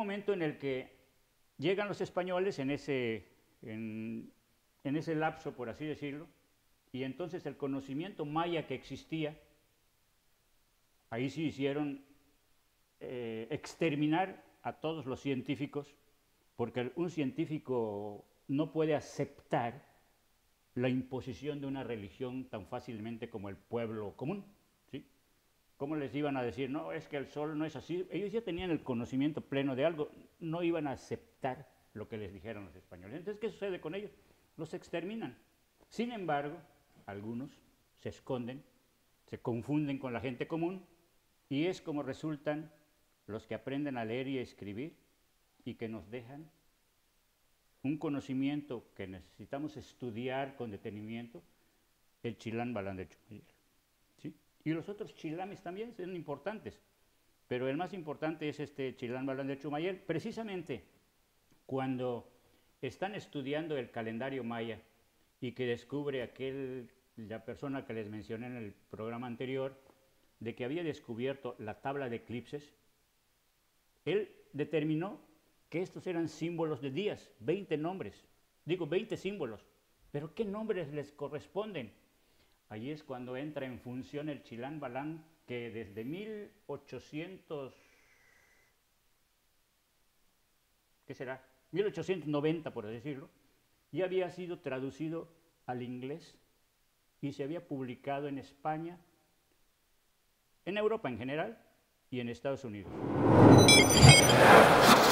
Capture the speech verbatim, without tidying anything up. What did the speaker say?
momento en el que llegan los españoles en ese, en, en ese lapso, por así decirlo, y entonces el conocimiento maya que existía, ahí sí hicieron eh, exterminar a todos los científicos, porque un científico no puede aceptar la imposición de una religión tan fácilmente como el pueblo común, ¿sí? ¿Cómo les iban a decir, no, es que el sol no es así? Ellos ya tenían el conocimiento pleno de algo, no iban a aceptar lo que les dijeron los españoles. Entonces, ¿qué sucede con ellos? Los exterminan. Sin embargo, algunos se esconden, se confunden con la gente común, y es como resultan los que aprenden a leer y a escribir y que nos dejan un conocimiento que necesitamos estudiar con detenimiento, el Chilán Balán de Chumayel, ¿sí? Y los otros chilames también son importantes, pero el más importante es este Chilán Balán de Chumayel. Precisamente cuando están estudiando el calendario maya y que descubre aquel, la persona que les mencioné en el programa anterior, de que había descubierto la tabla de eclipses, él determinó que estos eran símbolos de días, veinte nombres, digo veinte símbolos, pero ¿qué nombres les corresponden? Allí es cuando entra en función el Chilán Balán, que desde mil ochocientos, ¿qué será? mil ochocientos noventa, por decirlo, ya había sido traducido al inglés y se había publicado en España, en Europa en general y en Estados Unidos.